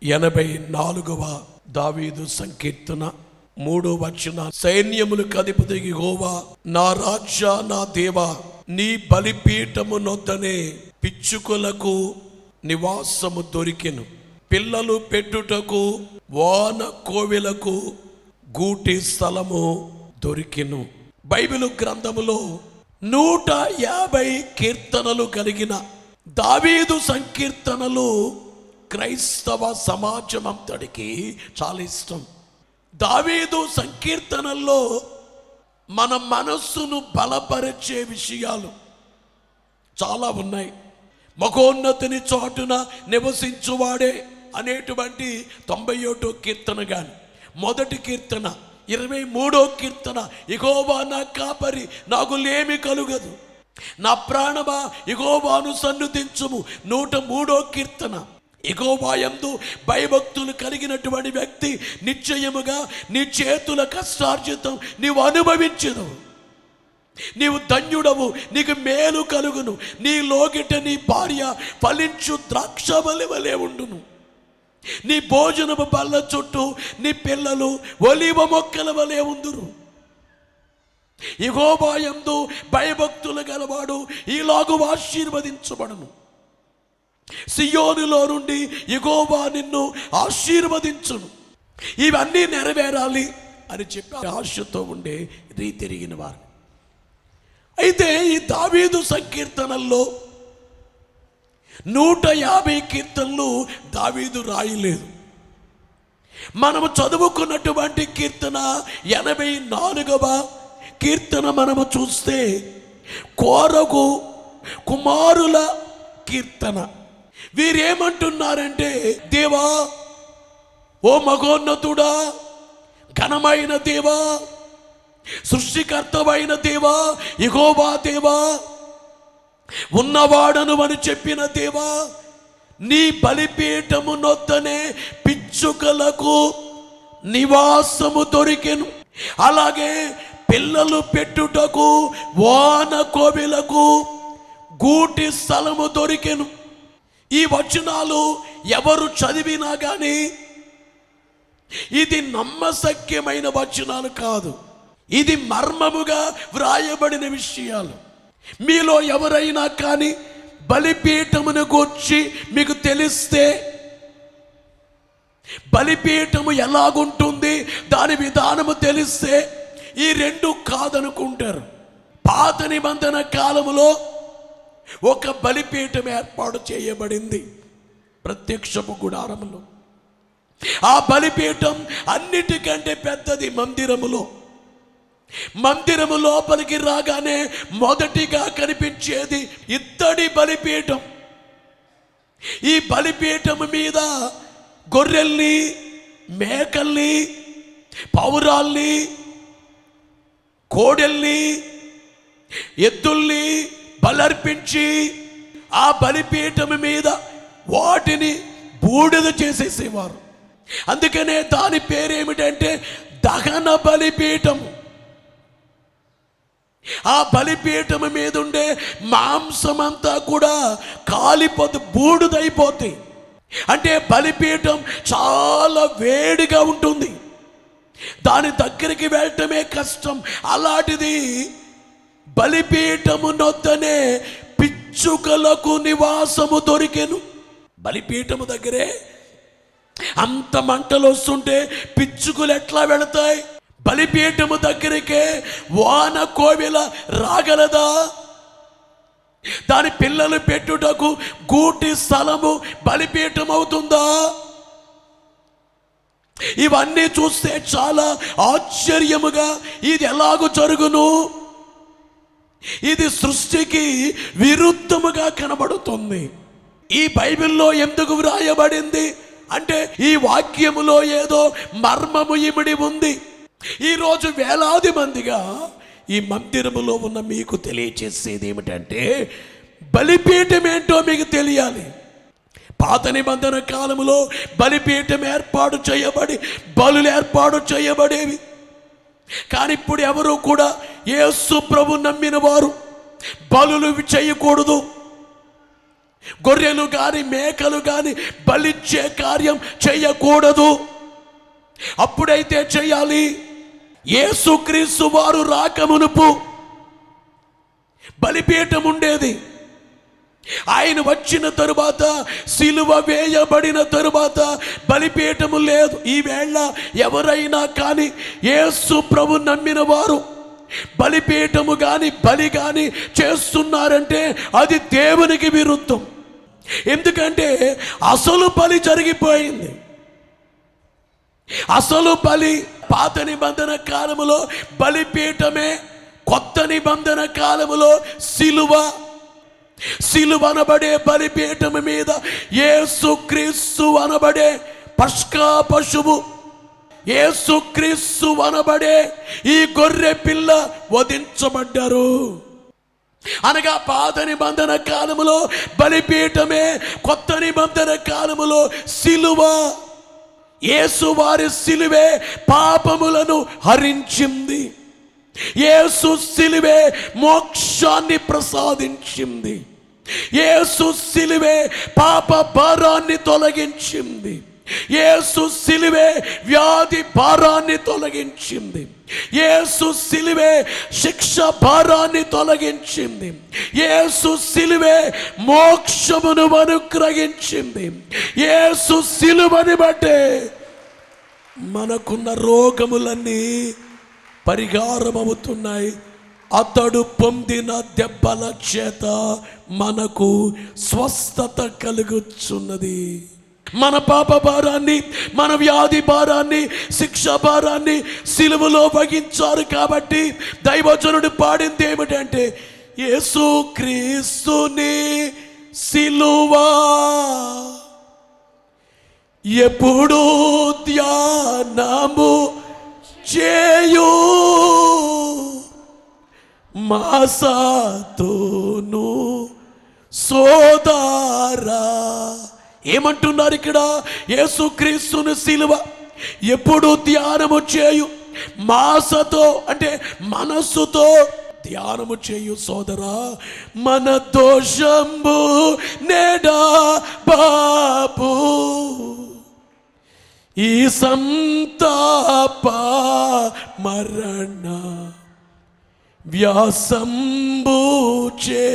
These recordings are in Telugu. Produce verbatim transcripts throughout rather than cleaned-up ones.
ఎనభై నాలుగవ దావీదు సంకీర్తన మూడో వచనం. సైన్యములకు అధిపతి యెహోవా నా రాజా నా దేవా, నీ బలిపీఠము నొద్దనే పిచ్చుకలకు నివాసము దొరికెను, పిల్లలు పెట్టుటకు వాన కోవెలకు గూటి స్థలము దొరికెను. బైబిలు గ్రంథములో నూట యాభై కీర్తనలు కలిగిన దావీదు సంకీర్తనలు క్రైస్తవ సమాజం అంతటికి చాలా ఇష్టం. దావీదు సంకీర్తనల్లో మన మనస్సును బలపరిచే విషయాలు చాలా ఉన్నాయి. మహోన్నతిని చాటున నివసించువాడే అనేటువంటి తొంభై ఒకటో కీర్తన కానీ, మొదటి కీర్తన ఇరవై మూడో కీర్తన యెహోవా నా కాపరి నాకు లేమి కలుగదు, నా ప్రాణమా యెహోవాను సన్నుతించుము నూట మూడో కీర్తన. యెహోవా యందు భయభక్తులు కలిగినటువంటి వ్యక్తి నిశ్చయముగా నీ చేతుల కష్టార్జితం నీవు అనుభవించదు, నీవు ధన్యుడవు, నీకు మేలు కలుగును, నీ లోగిట నీ భార్య ఫలించు ద్రాక్షవల్లి వలె ఉండును, నీ భోజనము బల్ల చుట్టూ నీ పిల్లలు ఒలీవ మొక్కల వలె ఉందురు. యెహోవా యందు భయభక్తులు గలవాడు ఈలాగు ఆశీర్వదించబడును. సియోనులో నుండి యెహోవా నిన్ను ఆశీర్వదించును. ఇవన్నీ నెరవేరాలి అని చెప్పి ఆశతో ఉండే రీతిరిగిన వారు. అయితే ఈ దావీదు సంకీర్తనల్లో నూట యాభై కీర్తనలు దావీదు రాయలేదు. మనము చదువుకున్నటువంటి కీర్తన ఎనభై నాలుగవ కీర్తన మనము చూస్తే కోరగు కుమారుల కీర్తన. వీరేమంటున్నారంటే, దేవా, ఓ మహోన్నతుడా, ఘనమైన దేవా, సృష్టికర్తమైన దేవా, యెహోవా దేవా, ఉన్నవాడను అని చెప్పిన దేవా, నీ బలిపీఠము నొద్దనే పిచ్చుకలకు నివాసము దొరికెను, అలాగే పిల్లలు పెట్టుటకు వాన కోవెలకు గూటి స్థలము దొరికెను. ఈ వచనాలు ఎవరు చదివినా కానీ ఇది నమ్మశక్యమైన వచనాలు కాదు, ఇది మర్మముగా వ్రాయబడిన విషయాలు. మీలో ఎవరైనా కానీ బలిపీఠమును గూర్చి మీకు తెలిస్తే, బలిపీఠము ఎలాగుంటుంది దాని విధానము తెలిస్తే ఈ రెండు కాదనుకుంటారు. పాత నిబంధన కాలములో ఒక బలిపీఠం ఏర్పాటు చేయబడింది ప్రత్యక్షపు గుడారములో. ఆ బలిపీఠం అన్నిటికంటే పెద్దది మందిరములో. మందిరము లోపలికి రాగానే మొదటిగా కనిపించేది ఇత్తడి బలిపీఠం. ఈ బలిపీఠం మీద గొర్రెల్ని, మేకల్ని, పౌరాల్ని, కోడెల్ని, ఎద్దుల్ని బలర్పించి ఆ బలిపీఠం మీద వాటిని బూడిద చేసేసేవారు. అందుకనే దాని పేరేమిటంటే దహన బలిపీఠం. ఆ బలిపీఠం మీద ఉండే మాంసం అంతా కూడా కాలిపోతే బూడిదైపోతాయి. అంటే బలిపీఠం చాలా వేడిగా ఉంటుంది, దాని దగ్గరికి వెళ్ళటమే కష్టం. అలాంటిది బలిపీఠము నొద్దనే పిచ్చుకలకు నివాసము దొరికెను. బలిపీఠము దగ్గరే అంత మంటలు వస్తుంటే పిచ్చుకలు ఎట్లా వెళతాయి? బలిపీఠము దగ్గరికే వాన కోవెల రాగలదా? దాని పిల్లలు పెట్టుటకు గూటి స్థలము బలిపీఠం అవుతుందా? ఇవన్నీ చూస్తే చాలా ఆశ్చర్యముగా ఇది ఎలాగూ జరుగును, ఇది సృష్టికి విరుద్ధముగా కనబడుతుంది. ఈ బైబిల్లో ఎందుకు వ్రాయబడింది అంటే ఈ వాక్యములో ఏదో మర్మము ఇమిడి ఉంది. ఈరోజు వేలాది మందిగా ఈ మందిరములో ఉన్న మీకు తెలియచేసేది ఏమిటంటే, బలిపీఠం ఏంటో మీకు తెలియాలి. పాత నిబంధన కాలములో బలిపీఠం ఏర్పాటు చేయబడి బలులు ఏర్పాటు చేయబడేవి. కానీ ఇప్పుడు ఎవరు కూడా యేసు ప్రభు నమ్మిన వారు బలులు చేయకూడదు, గొర్రెలు కానీ మేకలు కానీ బలిచ్చే కార్యం చేయకూడదు. అప్పుడైతే చేయాలి. యేసుక్రీస్తు వారు రాకమునుపు బలిపీఠం ఉండేది. ఆయన వచ్చిన తరువాత, సిలువ వేయబడిన తరువాత బలిపీఠము లేదు. ఈవేళ ఎవరైనా కానీ యేసు ప్రభు నమ్మిన వారు బలిపీఠము కానీ బలి కానీ చేస్తున్నారంటే అది దేవునికి విరుద్ధం. ఎందుకంటే అసలు బలి జరిగిపోయింది. అసలు బలి పాత నిబంధన కాలములో బలిపీఠమే, కొత్త నిబంధన కాలములో సిలువ. సిలువ అనబడే బలిపీఠము మీద యేసుక్రీస్తు అనబడే పస్కా పశువు, యేసుక్రీస్తు అనబడే ఈ గొర్రె పిల్ల వధించబడ్డారు. అనగా పాత నిబంధన కాలములో బలిపీఠమే, కొత్త నిబంధన కాలములో సిలువ. యేసు వారి సిలువే పాపములను హరించింది. యేసు సిలువే మోక్షాన్ని ప్రసాదించింది. యేసు సిలువే పాప భారాన్ని తొలగించింది. యేసు సిలువే వ్యాధి భారాన్ని తొలగించింది. యేసు సిలువే శిక్ష భారాన్ని తొలగించింది. యేసు సిలువే మోక్షమును అనుగ్రహించింది. యేసు సిలువని బట్టే మనకున్న రోగములన్నీ పరిహారం అవుతున్నాయి. అతడు పొందిన దెబ్బల చేత మనకు స్వస్థత కలుగుచున్నది. మన పాప భారాన్ని, మన వ్యాధి భారాన్ని, శిక్ష భారాన్ని సిలువలో వహించారు. కాబట్టి దైవజనుడు పాడింది ఏమిటంటే, యేసుక్రీస్తుని సిలువా ఎప్పుడు ధ్యానము చేయు మాసతోను సోదరా. ఏమంటున్నారు ఇక్కడ? యేసుక్రీస్తుని సిలువ ఎప్పుడు ధ్యానము చేయు, మాసతో అంటే మనస్సుతో ధ్యానము చేయు సోదరా. మన దోషంబు నేడా బాబు ఈ సంతాప మరణ వ్యాసంబుచే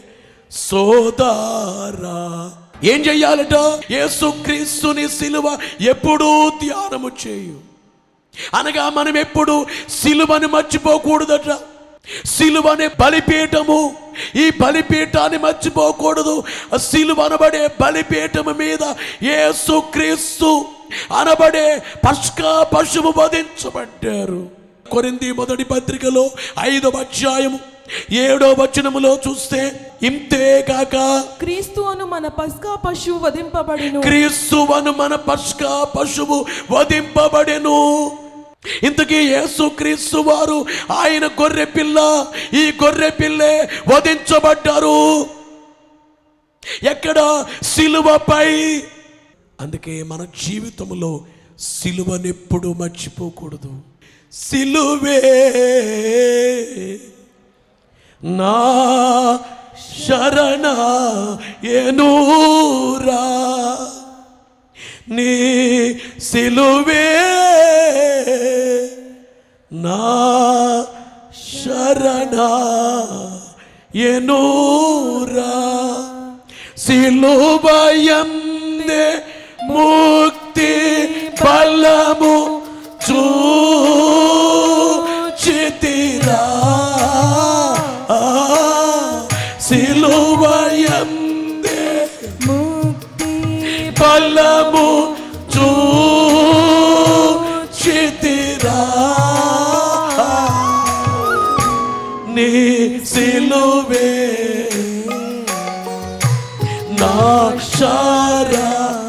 సోదరా. ఏం చెయ్యాలట? యేసుక్రీస్తుని సిలువ ఎప్పుడూ ధ్యానము చేయు. అనగా మనం ఎప్పుడు సిలువని మర్చిపోకూడదట. సిలువనే బలిపీఠము. ఈ బలిపీఠాన్ని మర్చిపోకూడదు. సిలువ అనబడే బలిపీఠము మీద యేసుక్రీస్తు అనబడే పస్కా పశువు వధించబడ్డారు. కొరింథీ మొదటి పత్రికలో ఐదవ అధ్యాయము ఏడో వచనములో చూస్తే, ఇంతే కాక క్రీస్తు అను మన పస్కా పశువు వధింపబడెను. క్రీస్తు అను మన పస్కా పశువు వధింపబడెను. ఇంతకీ యేసుక్రీస్తు వారు ఆయన గొర్రె పిల్ల. ఈ గొర్రె పిల్లే వధించబడ్డారు. ఎక్కడ? సిలువపై. అందుకే మన జీవితంలో సిలువనెప్పుడు మర్చిపోకూడదు. సిలువే నా శరణ ఎనూరా, నీ సిలువే నా శరణ ఎనూరా. సిలువయందే ముక్తి ఫలము చూచితిరా. సిలువయందే ముక్తి ఫలము చూచితిరా. నీ సిలువే నా శరణ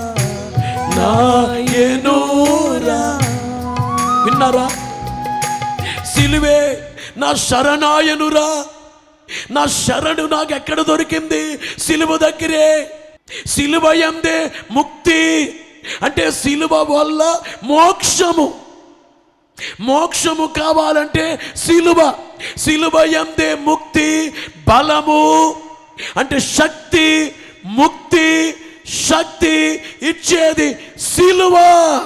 నాయనురా. విన్నారా? సిలువే నా శరణాయనురా. నా శరణు నాకు ఎక్కడ దొరికింది? సిలువ దగ్గరే. సిలువ యందే ముక్తి అంటే సిలువ వల్ల మోక్షము. మోక్షము కావాలంటే సిలువ. సిలువ యందే ముక్తి, బలము అంటే శక్తి, ముక్తి శక్తి ఇచ్చేది సిలువ.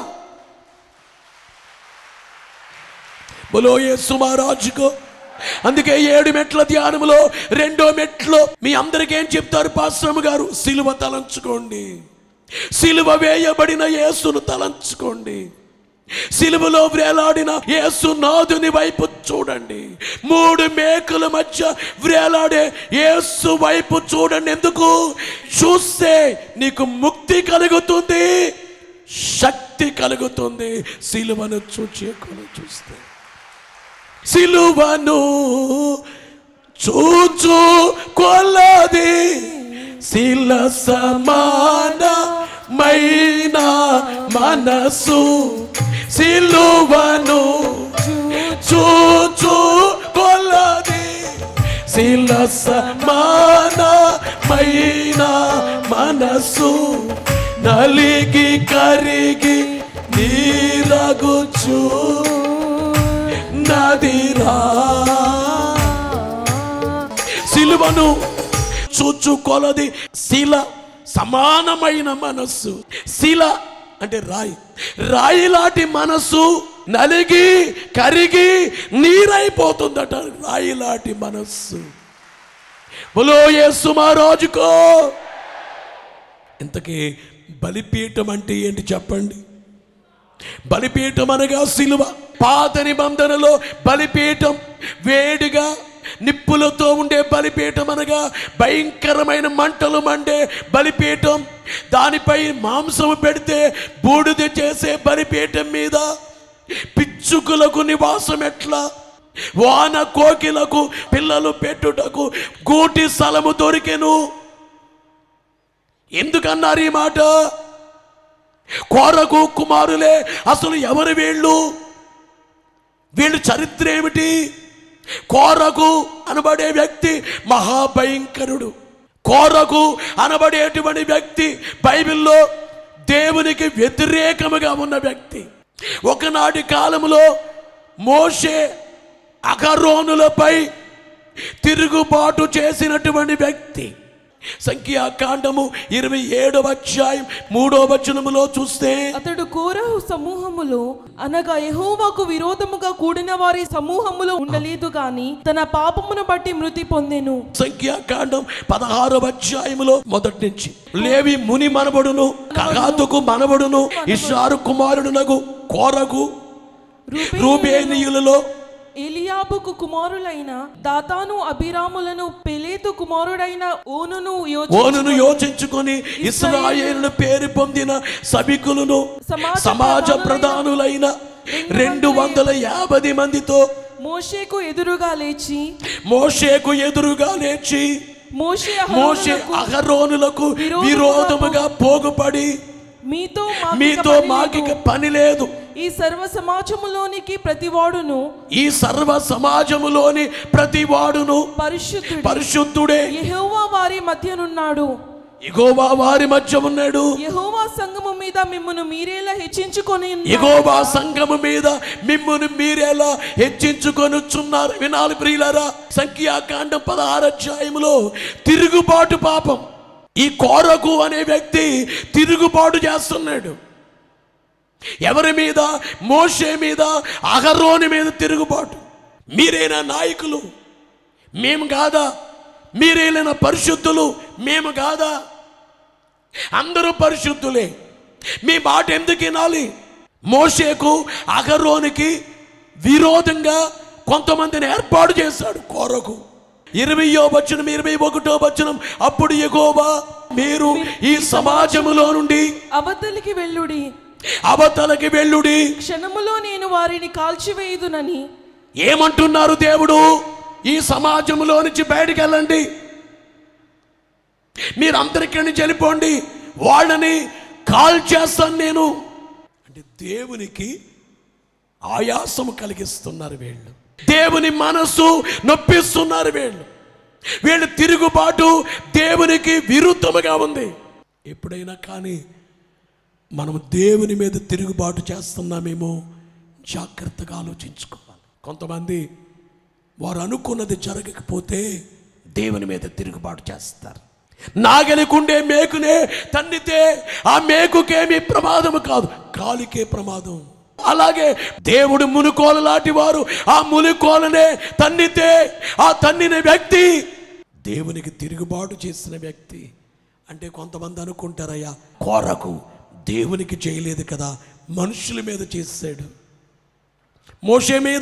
బోలో యేసు మహారాజుకు. అందుకే ఏడు మెట్ల ధ్యానములో రెండో మెట్లో మీ అందరికీ ఏం చెప్తారు పాస్టమ్ గారు? సిలువ తలంచుకోండి, సిలువ వేయబడిన యేసును తలంచుకోండి, సిలువలో వ్రేలాడిన యేసు నాదుని వైపు చూడండి, మూడు మేకుల మధ్య వ్రేలాడే యేసు వైపు చూడండి. ఎందుకు? చూస్తే నీకు ముక్తి కలుగుతుంది, శక్తి కలుగుతుంది. సిలువను చూచేకొని చూస్తే, సిలువను చూచు కొలది శిల సమానమైన మనసు, సిలువను చూచు కొలది శిల సమానమైన మనసు, నలిగి కరిగి నీరగుచు నదిరా. సిలువను చూచు కొలది శిల సమానమైన మనస్సు. శిల అంటే రాయి, రాయి లాంటి మనస్సు నలిగి కరిగి నీరైపోతుందట. రాయి లాంటి మనస్సు. బోలో యేసు మహారాజుకో. ఇంతకీ బలిపీఠం అంటే ఏంటి చెప్పండి? బలిపీఠం అనగా సిలువ. పాత నిబంధనలో బలిపీఠం వేడిగా నిప్పులతో ఉండే బలిపీఠం అనగా భయంకరమైన మంటలు మండే బలిపీఠం. దానిపై మాంసము పెడితే బూడిద చేసే బలిపీఠం మీద పిచ్చుకులకు నివాసం ఎట్లా, వాన కోకిలకు పిల్లలు పెట్టుటకు గూటి స్థలము దొరికెను. ఎందుకన్నారు ఈ మాట? కోరగు కుమారులే. అసలు ఎవరు వీళ్ళు? వీళ్ళు చరిత్ర ఏమిటి? కోరగు అనబడే వ్యక్తి మహాభయంకరుడు. కోరగు అనబడేటువంటి వ్యక్తి బైబిల్లో దేవునికి వ్యతిరేకముగా ఉన్న వ్యక్తి. ఒకనాటి కాలంలో మోషే అహరోనులపై తిరుగుబాటు చేసినటువంటి వ్యక్తి. సంఖ్యాకాండము ఇరవై ఏడవ అధ్యాయం మూడో వచనములో చూస్తే, అతడు కోరహు సమూహములో అనగా యెహోవాకు విరోధముగా కూడిన వారి సమూహములో ఉండలేదు గాని తన పాపమును బట్టి మృతి పొందెను. సంఖ్యాకాండం పదహారవ అధ్యాయములో మొదటి నుంచి, లేవి ముని మనబడును కహాతుకు మనబడును ఇశ్శారు కుమారుడునగు కోరగు రూబేనీయులలో ఎలియాబుకు కుమారులైన దాతాను అబీరాములను పెలేతు కుమారుడైన ఓనును ఓనును యోచించుకొని ఇశ్రాయేలును పేరు పొందిన సభికులను సమాజ ప్రధానులైన రెండు వందల యాభై మందితో మోషేకు ఎదురుగా లేచి మోషేకు ఎదురుగా లేచి మోషే మోషే అహరోనులకు విరోధముగా పోగుపడి, మీతో మీతో మాకిక పని లేదు. ఈ సర్వ సమాజములోనికి ప్రతివాడును ఈ సర్వ సమాజములోని ప్రతివాడును పరిశుద్ధుడు పరిశుద్ధుడే. యెహోవా వారి మధ్యనున్నాడు. యెహోవా వారి మధ్య ఉన్నాడు. యెహోవా సంఘము మీద మిమ్మును మీరేలా హెచ్చించుకొని యెహోవా సంఘము మీద మిమ్మును మీరేలా హెచ్చించుకొనుచున్నారు. వినాలి ప్రియులారా, సంఖ్యాకాండం పదహారు అధ్యాయములో తిరుగుబాటు పాపం. ఈ కోరగు అనే వ్యక్తి తిరుగుబాటు చేస్తున్నాడు. ఎవరి మీద? మోషే మీద, అహరోను మీద తిరుగుబాటు. మీరేనా నాయకులు? మేము కాదా? మీరేనా పరిశుద్ధులు? మేము కాదా? అందరూ పరిశుద్ధులే. మీ మాట ఎందుకు వినాలి? మోషేకు అహరోనుకి విరోధంగా కొంతమందిని ఏర్పాటు చేశాడు కోరగు. ఇరవయో వచనం ఇరవై ఒకటో వచనం, అప్పుడు యెహోవా మీరు ఈ సమాజములో నుండి అవతలికి వెళ్ళుడి అవతలకి వెళ్ళుడి క్షణములో నేను వారిని కాల్చివేయుదునని. ఏమంటున్నారు దేవుడు? ఈ సమాజంలో నుంచి బయటికి వెళ్ళండి, మీరందరికీ నుంచి వెళ్ళిపోండి, వాళ్ళని కాల్ చేస్తాను నేను అంటే దేవునికి ఆయాసము కలిగిస్తున్నారు వీళ్ళు. దేవుని మనసు నొప్పిస్తున్నారు వీళ్ళు. వీళ్ళు తిరుగుబాటు దేవునికి విరుద్ధముగా ఉంది. ఎప్పుడైనా కానీ మనం దేవుని మీద తిరుగుబాటు చేస్తున్నామేమో జాగ్రత్తగా ఆలోచించుకోవాలి. కొంతమంది వారు అనుకున్నది జరగకపోతే దేవుని మీద తిరుగుబాటు చేస్తారు. నాగలికుండే మేకునే తన్నితే ఆ మేకుకేమీ ప్రమాదము కాదు, కాలికే ప్రమాదం. అలాగే దేవుడు మునుకోల లాంటి వారు ఆ మునుకోలనే తన్నితే ఆ తన్నిన వ్యక్తి దేవునికి తిరుగుబాటు చేసిన వ్యక్తి. అంటే కొంతమంది అనుకుంటారయ్యా, కోరకు దేవునికి చేయలేదు కదా, మనుషుల మీద చేశాడు. మోషే మీద,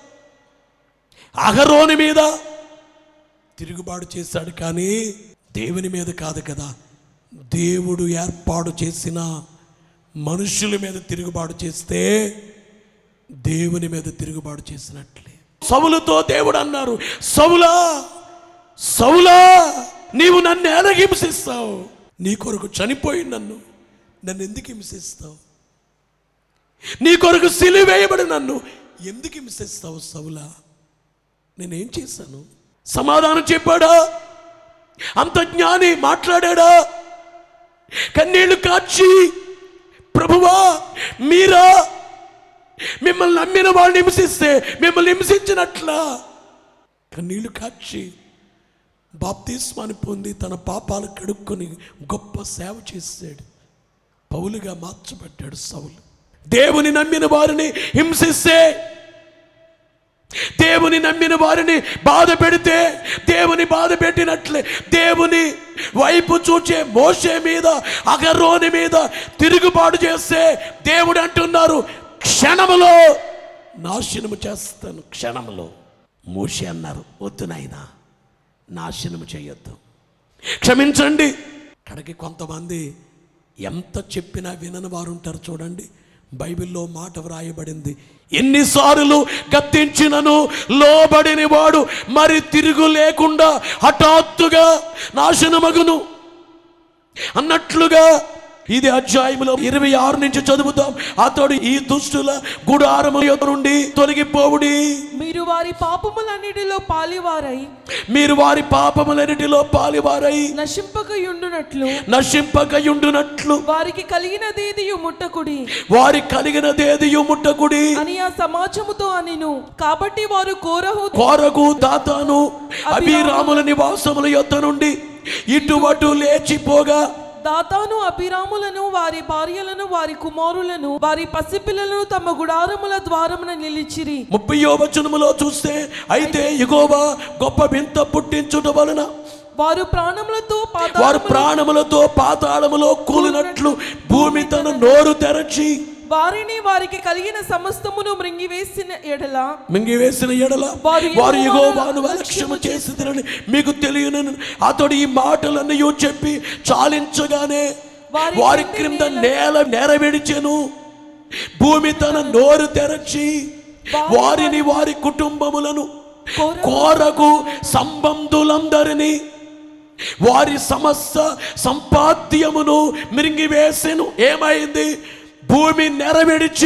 అహరోను మీద తిరుగుబాటు చేశాడు, కానీ దేవుని మీద కాదు కదా. దేవుడు ఏర్పాటు చేసిన మనుషుల మీద తిరుగుబాటు చేస్తే దేవుని మీద తిరుగుబాటు చేసినట్లే. సౌలుతో దేవుడు అన్నారు, సౌలా సౌలా నీవు నన్ను ఎలా హింసిస్తావు? నీ కొరకు చనిపోయి నన్ను నన్ను ఎందుకు హింసిస్తావు? నీ కొరకు సిలువేయబడి నన్ను ఎందుకు హింసిస్తావు సౌలా? నేనేం చేశాను? సమాధానం చెప్పాడా? అంత జ్ఞాని మాట్లాడా? కన్నీళ్లు కాచి, ప్రభువా మీరా మిమ్మల్ని నమ్మిన వాళ్ళని హింసిస్తే మిమ్మల్ని హింసించినట్లా కన్నీళ్లు కాచి బాప్తిస్మాన్ని పొంది తన పాపాలు కడుక్కొని గొప్ప సేవ చేశాడు. పౌలుగా మార్చబడ్డాడు సౌలు. దేవుని నమ్మిన వారిని హింసిస్తే, దేవుని నమ్మిన వారిని బాధ పెడితే దేవుని బాధ పెట్టినట్లే దేవుని వైపు చూచే మోషే మీద, అహరోను మీద తిరుగుబాటు చేస్తే దేవుడు అంటున్నారు, క్షణములో నాశనము చేస్తాను. క్షణములో. మోషే అన్నారు, వద్దు నాయనా, నాశనము చేయొద్దు, క్షమించండి. కడకి కొంతమంది ఎంత చెప్పినా వినని వారు ఉంటారు. చూడండి, బైబిల్లో మాట వ్రాయబడింది, ఎన్నిసార్లు గద్దించినను లోబడిని వాడు మరి తిరుగు లేకుండా హఠాత్తుగా నాశనమగును అన్నట్లుగా. ఇది అధ్యాయంలో ఇరవై ఆరు నుంచి చదువుతాం. అతడు ఈ దుష్టుల గుడారము యొద్ద నుండి తొలగిపోవుడి, మీరు వారి పాపములన్నిటిలో పాలివారై మీరు వారి పాపములన్నిటిలో పాలివారై నశింపకయుండునట్లు నశింపకయుండునట్లు వారికి కలిగినదేదియు ముట్టకుడి, వారి కలిగినదేదియు ముట్టకుడి అని ఆ సమాజముతో అనిను. కాబట్టి వారు కోరహు కోరగు దాతాను అబీరాముల నివాసముల యొద్ద నుండి ఇటువటు లేచిపోగా దాతాను అభిరాములను వారి భార్యలను వారి కుమారులను వారి పసిపిల్లలను తమ గుడారముల ద్వారమున నిలిచిరి. ముప్పయో వచనములో చూస్తే, అయితే యెహోవా గొప్ప వింత పుట్టించుట వలన వారు ప్రాణములతో వారు ప్రాణములతో పాతాళములో కూలినట్లు భూమి తన నోరు తెరచి వారిని వారికి కలిగిన సమస్తమును మృంగివేసిన ఎడల మింగివేసిన ఎడల వారు యెహోవాను అలక్ష్యము చేసిరని మీకు తెలియను. అతడు ఈ మాటలన్నీ చెప్పి చాలించగానే వారి క్రింద నేల నెరవేర్చెను. భూమి తన నోరు తెరచి వారిని వారి కుటుంబములను కోరకు సంబంధులందరినీ వారి సమస్త సంపాద్యమును మింగివేసెను. ఏమైంది? భూమి నెరవేర్చి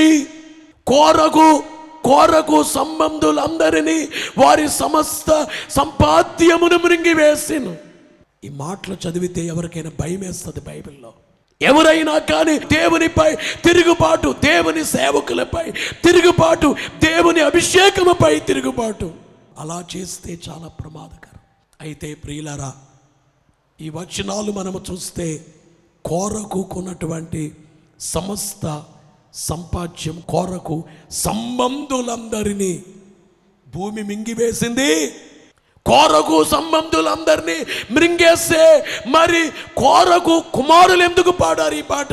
కోరకు కోరకు సంబంధులందరినీ వారి సమస్త సంపాద్యమును మృంగివేసెను. ఈ మాటలు చదివితే ఎవరికైనా భయం వేస్తుంది. బైబిల్లో ఎవరైనా కానీ దేవునిపై తిరుగుబాటు, దేవుని సేవకులపై తిరుగుబాటు, దేవుని అభిషేకముపై తిరుగుబాటు అలా చేస్తే చాలా ప్రమాదకరం. అయితే ప్రియులారా, ఈ వచనాలు మనము చూస్తే కోరకు కొన్నటువంటి సమస్త సంపాద్యం కోరకు సంబంధులందరినీ భూమి మింగివేసింది. కోరకు సంబంధులందరినీ మృంగేస్తే మరి కోరకు కుమారులు ఎందుకు పాడారు ఈ పాట?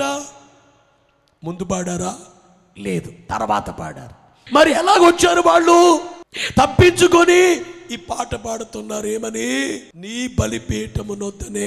ముందు పాడారా? లేదు, తర్వాత పాడారు. మరి ఎలాగొచ్చారు వాళ్ళు? తప్పించుకొని ఈ పాట పాడుతున్నారు. ఏమని? నీ బలిపీఠము నొద్దనే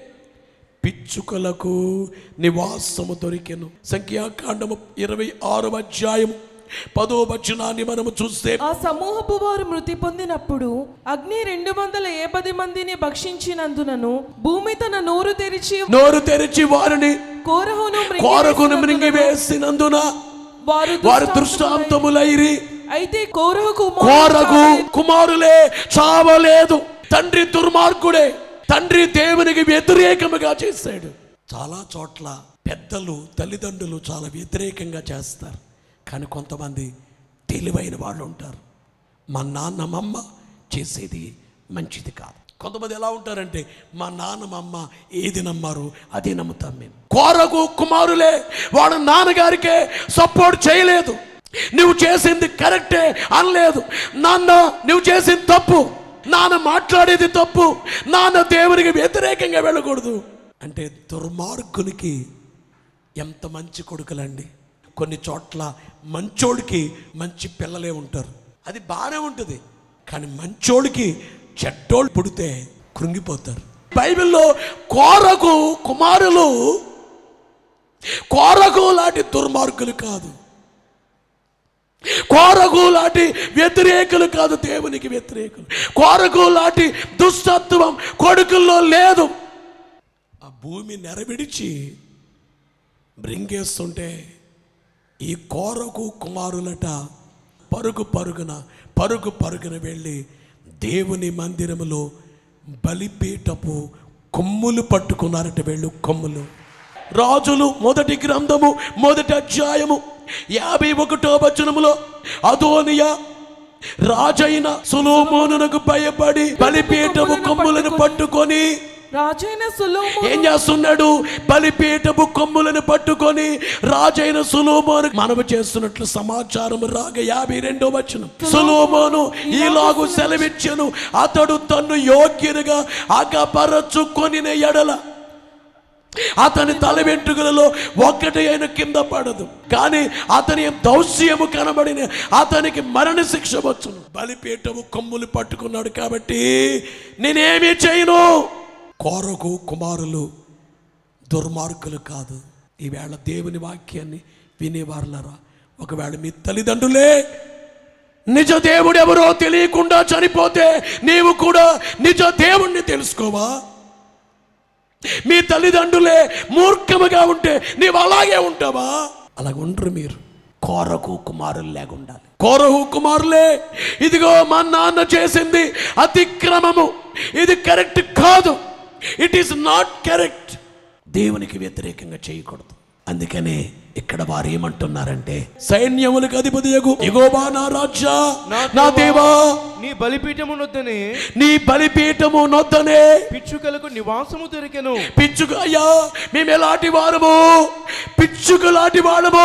పిచ్చుకలకు నివాసము దొరికెను. సంఖ్యాకాండము ఇరవై ఆరవ అధ్యాయం పదో వచనాన్ని మనము చూస్తే, ఆ సమూహపు వారు మృతి పొందినప్పుడు అగ్ని రెండు వందల ఏపది మందిని భక్షించినందునను భూమి తన నోరు తెరిచి నోరు తెరిచి వారిని కోరహును కోరకును మృంగివేసినందున వారు వారు దృష్టాంతములైరి. అయితే కోరహు కోరగు కుమారులే చావలేదు. తండ్రి దుర్మార్గుడే, తండ్రి దేవునికి వ్యతిరేకముగా చేశాడు. చాలా చోట్ల పెద్దలు తల్లిదండ్రులు చాలా వ్యతిరేకంగా చేస్తారు, కానీ కొంతమంది తెలివైన వాళ్ళు ఉంటారు. మా నాన్న మమ్మ చేసేది మంచిది కాదు, కొంతమంది ఎలా ఉంటారంటే మా నాన్న మా అమ్మ ఏది నమ్మారు అదే నమ్ముతాం మేము. కోరకు కుమారులే వాళ్ళ నాన్నగారికే సపోర్ట్ చేయలేదు. నువ్వు చేసింది కరెక్టే అనలేదు. నాన్న నువ్వు చేసింది తప్పు, నాన్న మాట్లాడేది తప్పు, నాన్న దేవునికి వ్యతిరేకంగా వెళ్ళకూడదు అంటే దుర్మార్గునికి ఎంత మంచి కొడుకులండి. కొన్ని చోట్ల మంచోడికి మంచి పిల్లలే ఉంటారు, అది బాగానే ఉంటుంది. కానీ మంచోడికి చెడ్డోళ్ళు పుడితే కృంగిపోతారు. బైబిల్లో కోరకు కుమారులు కోరకు లాంటి దుర్మార్గులు కాదు, కోరకు లాంటి వ్యతిరేకులు కాదు, దేవునికి వ్యతిరేకులు. కోరకు లాంటి దుష్టత్వం కొడుకుల్లో లేదు. ఆ భూమి నెరవిడిచి బ్రింగేస్తుంటే ఈ కోరకు కుమారులట పరుగు పరుగున పరుగు పరుగున వెళ్ళి దేవుని మందిరములో బలిపీఠపు కొమ్ములు పట్టుకున్నారట. వెళ్ళు కొమ్ములు. రాజులు మొదటి గ్రంథము మొదటి అధ్యాయము యాభై ఒకటో వచనములో అదోనియా రాజైన సొలొమోనునకు భయపడి బలిపీఠపు కొమ్ములను పట్టుకొని రాజైన సొలొమోను ఏం చేస్తున్నాడు? బలిపీఠపు కొమ్ములను పట్టుకొని రాజైన సొలొమోను మనము చేస్తున్నట్లు సమాచారం రాగా యాభై రెండో వచనం. సొలొమోను ఈలాగు సెలవిచ్చెను, అతడు తన్ను యోగ్యునిగా అగపరచుకొనిన ఎడల అతని తల వెంట్రుకలలో ఒక్కటి అయిన కింద పడదు, కానీ అతని దౌశ్యము కనబడిన అతనికి మరణ శిక్ష వచ్చును. బలిపీఠము కొమ్ములు పట్టుకున్నాడు కాబట్టి నేనేమీ చేయను. కోరకు కుమారులు దుర్మార్గులు కాదు. ఈవేళ దేవుని వాక్యాన్ని వినేవారులరా, ఒకవేళ మీ తల్లిదండ్రులే నిజ దేవుడు ఎవరో తెలియకుండా చనిపోతే నీవు కూడా నిజ దేవుణ్ణి తెలుసుకోవా? మీ తల్లిదండ్రులే మూర్ఖముగా ఉంటే నీవు అలాగే ఉంటావా? అలాగ ఉండరు మీరు. కోరకు కుమారులు లేకుండాలి. కోరహు కుమారులే, ఇదిగో మా నాన్న చేసింది అతిక్రమము, ఇది కరెక్ట్ కాదు, ఇట్ ఈస్ నాట్ కరెక్ట్, దేవునికి వ్యతిరేకంగా చేయకూడదు. అందుకనే ఇక్కడ వారు ఏమంటున్నారంటే, సైన్యములకు అధిపతియగు యెహోవా నా రాజా నా దేవా, నీ బలిపీఠము నొద్దనే నీ బలిపీఠము నొద్దనే పిచ్చుకలకు నివాసము దొరికెను. పిచ్చుక అయ్యా మేము ఎలాంటి వారము? పిచ్చుకలాంటి వాడము.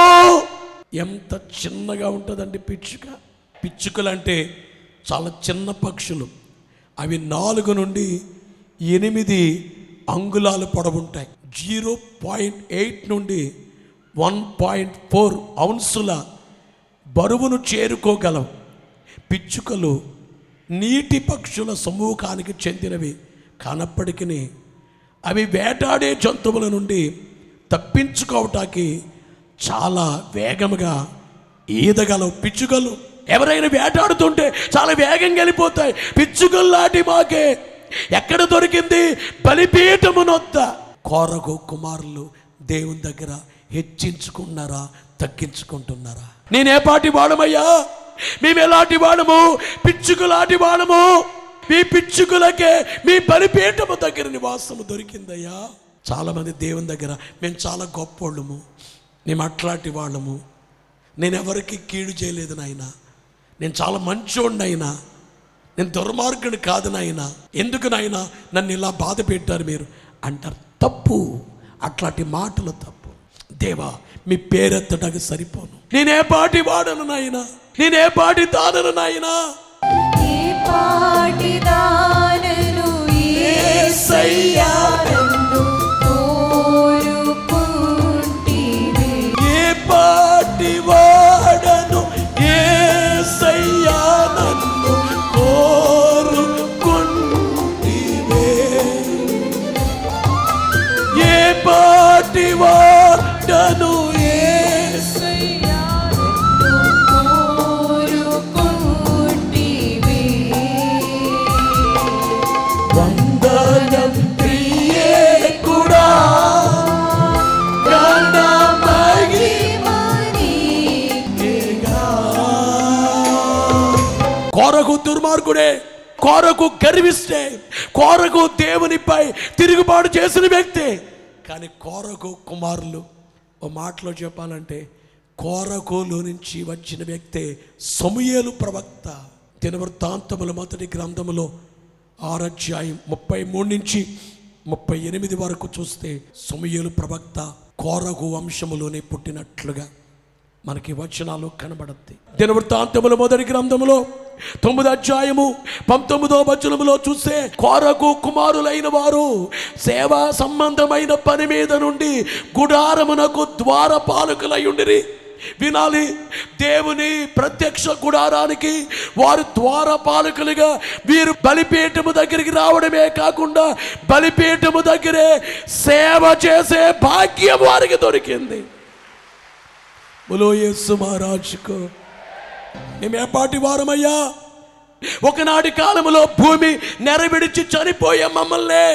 ఎంత చిన్నగా ఉంటుందండి పిచ్చుక. పిచ్చుకలు అంటే చాలా చిన్న పక్షులు. అవి నాలుగు నుండి ఎనిమిది అంగుళాలు పొడవుంటాయి. జీరో పాయింట్ ఎయిట్ నుండి వన్ పాయింట్ ఫోర్ ఔన్సుల బరువును చేరుకోగలవు. పిచ్చుకలు నీటి పక్షుల సమూహానికి చెందినవి కానప్పటికీ అవి వేటాడే జంతువుల నుండి తప్పించుకోవటానికి చాలా వేగముగా ఈదగలవు. పిచ్చుకలు ఎవరైనా వేటాడుతుంటే చాలా వేగంగా వెళ్ళిపోతాయి. పిచ్చుకలు లాంటి మాకే ఎక్కడ దొరికింది? బలిపీఠము నొద్ద. కోరకు కుమారులు దేవుని దగ్గర హెచ్చించుకున్నారా, తగ్గించుకుంటున్నారా? నేనే పాటి వాడమయ్యా, మేము ఎలాంటి వాడము? పిచ్చుకలాంటి వాడము. మీ పిచ్చుకలకే మీ బలిపీఠము దగ్గర నివాసము దొరికిందయ్యా. చాలామంది దేవుని దగ్గర మేము చాలా గొప్పోళ్ళము, మేము అట్లాంటి వాళ్ళము, నేను ఎవరికి కీడు చేయలేదు నాయనా, నేను చాలా మంచోడిని అయినా, నేను దుర్మార్గుని కాదు నాయనా, ఎందుకు నాయనా నన్ను ఇలా బాధ పెట్టారు మీరు అంటారు. తప్పు, అట్లాంటి మాటలు తప్పు. దేవా మీ పేరెత్తడానికి సరిపోను. నేనే పాటి వాడను నాయనా, నేనే పాటి దానను నాయనా, ఏ పాటి దానను యేసయ్యా నన్ను కోరుకుంటివే. ఏ పాటి వాడను యేసయ్యా నన్ను కోరుకుంటివే. ఏ పాటి వాడను యేసయ్యా నన్ను కోరుకుంటివే. వందనం ప్రియేకుడా ఘన మహిమ నీకేగా. కోరకు దుర్మార్గుడే, కోరకు గర్విస్తే, కోరకు దేవునిపై తిరుగుబాటు చేసిన వ్యక్తి. కానీ కోరకు కుమారులు, ఓ మాటలో చెప్పాలంటే కోరకులో నుంచి వచ్చిన వ్యక్తే సమూయేలు ప్రవక్త. దినవృత్తాంతముల మొదటి గ్రంథములో ఆరు అధ్యాయం ముప్పై మూడు నుంచి ముప్పై ఎనిమిది వరకు చూస్తే సమూయేలు ప్రవక్త కోరహు వంశములోనే పుట్టినట్లుగా మనకి వచనాలు కనబడతాయి. దినవృత్తాంతముల మొదటి గ్రంథములో తొమ్మిది అధ్యాయము పంతొమ్మిదో వచనములో చూస్తే కోరహు కుమారులైన వారు సేవా సంబంధమైన పని మీద నుండి గుడారమునకు ద్వారపాలకులై ఉండిరి. వినాలి, దేవుని ప్రత్యక్ష గుడారానికి వారు ద్వారపాలకులుగా వీరు బలిపీఠము దగ్గరికి రావడమే కాకుండా బలిపీఠము దగ్గరే సేవ చేసే భాగ్యం వారికి దొరికింది. బోలో యేసు మహారాజుకు. మేము ఏపాటి వారమయ్యా? ఒకనాటి కాలంలో భూమి నెరవిడిచి చనిపోయే మమ్మల్ని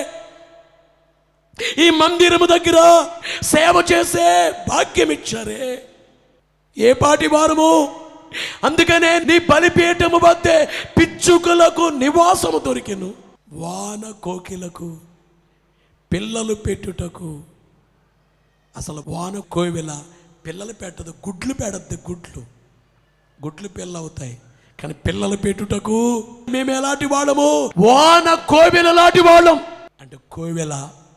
ఈ మందిరము దగ్గర సేవ చేసే భాగ్యం ఇచ్చారే. ఏ పాటి వారము? అందుకనే నీ బలిపీఠము వద్దే పిచ్చుకలకు నివాసము దొరికెను, వాన కోకిలకు పిల్లలు పెట్టుటకు. అసలు వాన కోవిల పిల్లలు పెట్టదు, గుడ్లు పెడద్దు. గుడ్లు గుడ్లు పిల్ల అవుతాయి, కానీ పిల్లలు పెట్టుటకు మేము ఎలాంటి వాళ్ళము? వాన కోవిల లాంటి వాళ్ళం. అంటే కోవిల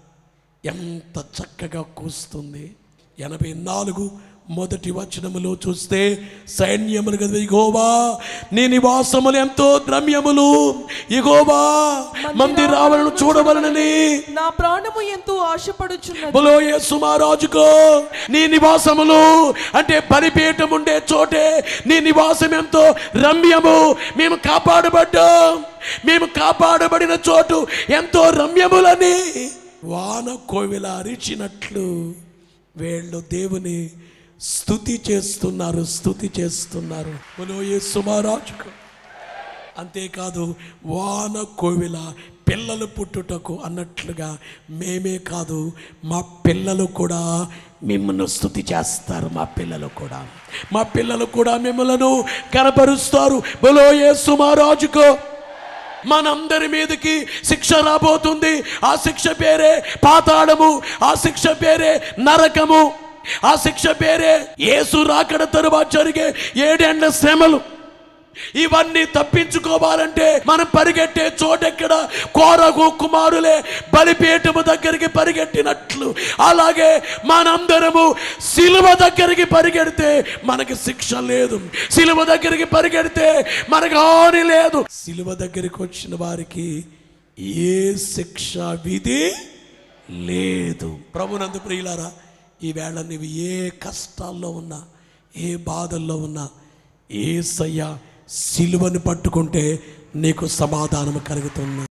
ఎంత చక్కగా కూస్తుంది. ఎనభై నాలుగు మొదటి వచనములో చూస్తే సైన్యములు కదా, యెహోవా నీ నివాసములు ఎంతో రమ్యములు, యెహోవా మందిరాలను చూడవలనని నా ప్రాణము ఎంతో ఆశపడుచున్నది. బోలో యేసు మహారాజుకో. నీ నివాసములు అంటే బలిపీఠం ఉండే చోటే నీ నివాసం ఎంతో రమ్యము. మేము కాపాడబడ్డాం, మేము కాపాడబడిన చోటు ఎంతో రమ్యములని వాన కోవిల అరిచినట్లు వీళ్ళు దేవుని స్తుతి చేస్తున్నారు, స్తుతి చేస్తున్నారు. బోలో యేసు మహారాజుకు. అంతేకాదు, వాన కోవిల పిల్లలు పుట్టుటకు అన్నట్లుగా మేమే కాదు, మా పిల్లలు కూడా మిమ్మల్ని స్తుతి చేస్తారు. మా పిల్లలు కూడా మా పిల్లలు కూడా మిమ్మల్ని కనపరుస్తారు. బోలో యేసు మహారాజుకు. మనందరి మీదకి శిక్ష రాబోతుంది. ఆ శిక్ష పేరే పాతాళము, ఆ శిక్ష పేరే నరకము, ఆ శిక్ష పేరే యేసు రాకడ తరువాత జరిగే ఏడేండ్ల శ్రమలు. ఇవన్నీ తప్పించుకోవాలంటే మనం పరిగెట్టే చోటెక్కడ? కోరహు కుమారులే బలిపీఠము దగ్గరికి పరిగెట్టినట్లు అలాగే మనందరము సిలువ దగ్గరికి పరిగెడితే మనకి శిక్ష లేదు, సిలువ దగ్గరికి పరిగెడితే మనకు హాని లేదు. సిలువ దగ్గరికి వచ్చిన వారికి ఏ శిక్ష విధి లేదు. ప్రభునందు ప్రియులారా, ఈవేళ నువ్వు ఏ కష్టాల్లో ఉన్నా, ఏ బాధల్లో ఉన్నా, యేసయ్య సిలువను పట్టుకుంటే నీకు సమాధానం కలుగుతుంది.